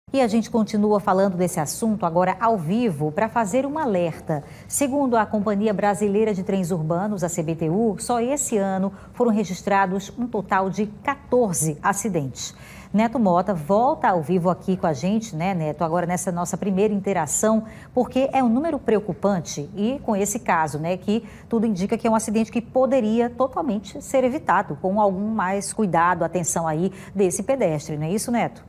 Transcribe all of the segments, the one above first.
E a gente continua falando desse assunto agora ao vivo para fazer um alerta. Segundo a Companhia Brasileira de Trens Urbanos, a CBTU, só esse ano foram registrados um total de 14 acidentes. Neto Mota volta ao vivo aqui com a gente, né, Neto, agora nessa nossa primeira interação, porque é um número preocupante e com esse caso, né, que tudo indica que é um acidente que poderia totalmente ser evitado com algum mais cuidado, atenção aí desse pedestre, não é isso, Neto?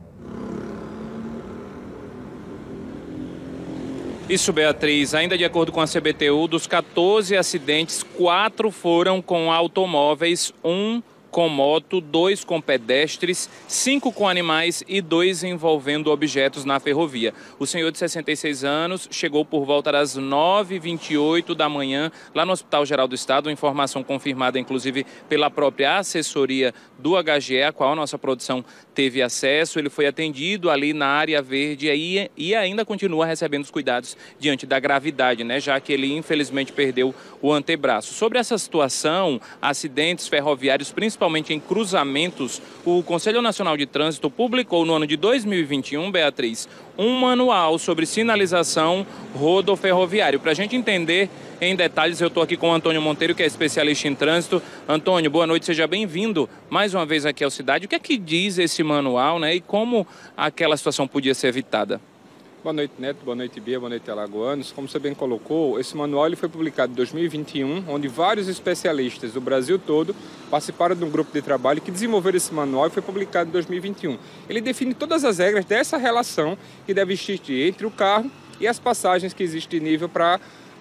Isso, Beatriz. Ainda de acordo com a CBTU, dos 14 acidentes, 4 foram com automóveis, 1 com moto, 2 com pedestres, 5 com animais e 2 envolvendo objetos na ferrovia. O senhor de 66 anos chegou por volta das 9h28 da manhã lá no Hospital Geral do Estado, informação confirmada inclusive pela própria assessoria do HGE, a qual a nossa produção teve acesso. Ele foi atendido ali na área verde e ainda continua recebendo os cuidados diante da gravidade, né? Já que ele infelizmente perdeu o antebraço. Sobre essa situação, acidentes ferroviários, principalmente em cruzamentos, o Conselho Nacional de Trânsito publicou no ano de 2021, Beatriz, um manual sobre sinalização rodoferroviário. Para a gente entender em detalhes, eu estou aqui com o Antônio Monteiro, que é especialista em trânsito. Antônio, boa noite, seja bem-vindo mais uma vez aqui ao Cidade. O que é que diz esse manual, né, e como aquela situação podia ser evitada? Boa noite, Neto. Boa noite, Bia. Boa noite, alagoanos. Como você bem colocou, esse manual ele foi publicado em 2021, onde vários especialistas do Brasil todo participaram de um grupo de trabalho que desenvolveram esse manual e foi publicado em 2021. Ele define todas as regras dessa relação que deve existir entre o carro e as passagens que existe de nível para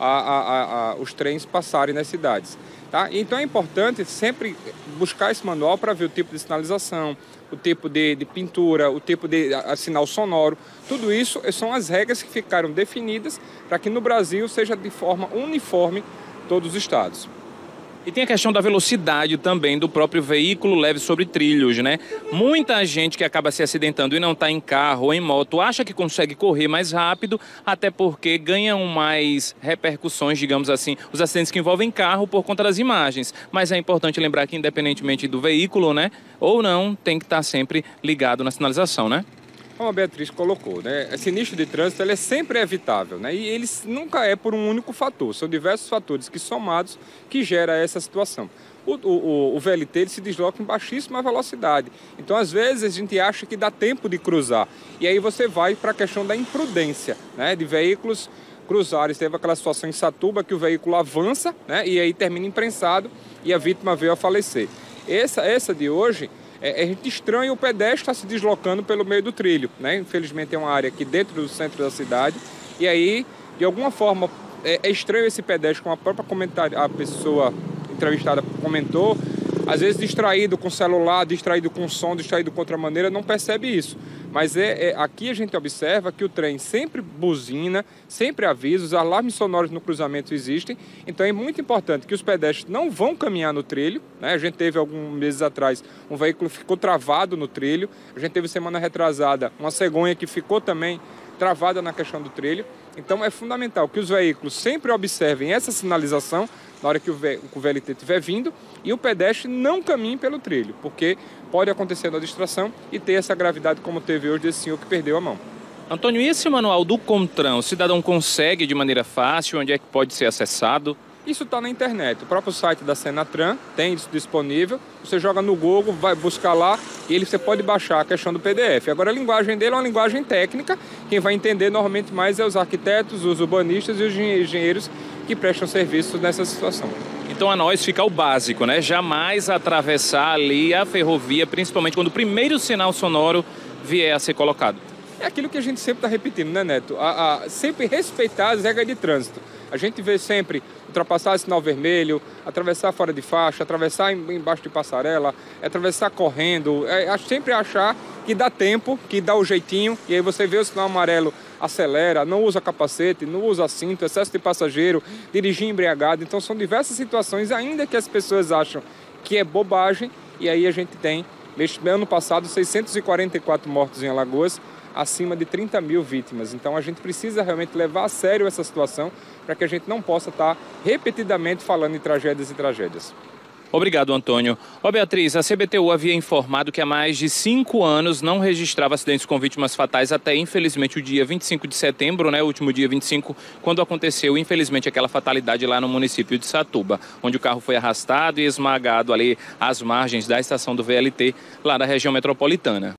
os trens passarem nas cidades. Tá? Então é importante sempre buscar esse manual para ver o tipo de sinalização, o tipo de pintura, o tipo de sinal sonoro. Tudo isso são as regras que ficaram definidas para que no Brasil seja de forma uniforme todos os estados. E tem a questão da velocidade também do próprio veículo leve sobre trilhos, né? Muita gente que acaba se acidentando e não está em carro ou em moto acha que consegue correr mais rápido, até porque ganham mais repercussões, digamos assim, os acidentes que envolvem carro por conta das imagens. Mas é importante lembrar que independentemente do veículo, né, ou não, tem que estar sempre ligado na sinalização, né? Como a Beatriz colocou, né? Esse sinistro de trânsito ele é sempre evitável, né? E ele nunca é por um único fator, são diversos fatores que somados que gera essa situação. O VLT ele se desloca em baixíssima velocidade, então às vezes a gente acha que dá tempo de cruzar, e aí você vai para a questão da imprudência, né? De veículos cruzarem. Teve aquela situação em Satuba que o veículo avança, né? E aí termina imprensado e a vítima veio a falecer. Essa de hoje, a gente estranha o pedestre estar se deslocando pelo meio do trilho, né? Infelizmente é uma área aqui dentro do centro da cidade e aí, de alguma forma, é estranho esse pedestre, como a própria a pessoa entrevistada comentou, às vezes distraído com o celular, distraído com o som, distraído com outra maneira, não percebe isso. Mas aqui a gente observa que o trem sempre buzina, sempre avisa, os alarmes sonoros no cruzamento existem. Então é muito importante que os pedestres não vão caminhar no trilho, né? A gente teve alguns meses atrás um veículo que ficou travado no trilho. A gente teve semana retrasada uma cegonha que ficou também travada na questão do trilho. Então é fundamental que os veículos sempre observem essa sinalização na hora que o VLT estiver vindo e o pedestre não caminhe pelo trilho, porque pode acontecer uma distração e ter essa gravidade como teve hoje desse senhor que perdeu a mão. Antônio, e esse manual do CONTRAN, o cidadão consegue de maneira fácil? Onde é que pode ser acessado? Isso está na internet, o próprio site da Senatran tem isso disponível, você joga no Google, vai buscar lá e você pode baixar a questão do PDF. Agora a linguagem dele é uma linguagem técnica, quem vai entender normalmente mais é os arquitetos, os urbanistas e os engenheiros que prestam serviço nessa situação. Então a nós fica o básico, né? Jamais atravessar ali a ferrovia, principalmente quando o primeiro sinal sonoro vier a ser colocado. É aquilo que a gente sempre está repetindo, né, Neto? Sempre respeitar as regras de trânsito. A gente vê sempre ultrapassar sinal vermelho, atravessar fora de faixa, atravessar embaixo de passarela, atravessar correndo, sempre achar que dá tempo, que dá o jeitinho, e aí você vê o sinal amarelo, acelera, não usa capacete, não usa cinto, excesso de passageiro, dirigir embriagado. Então são diversas situações, ainda que as pessoas acham que é bobagem, e aí a gente tem, ano passado, 644 mortos em Alagoas, acima de 30 mil vítimas. Então a gente precisa realmente levar a sério essa situação para que a gente não possa estar repetidamente falando em tragédias e tragédias. Obrigado, Antônio. Beatriz, a CBTU havia informado que há mais de 5 anos não registrava acidentes com vítimas fatais até, infelizmente, o dia 25 de setembro, o último dia 25, quando aconteceu, infelizmente, aquela fatalidade lá no município de Satuba, onde o carro foi arrastado e esmagado ali às margens da estação do VLT, lá da região metropolitana.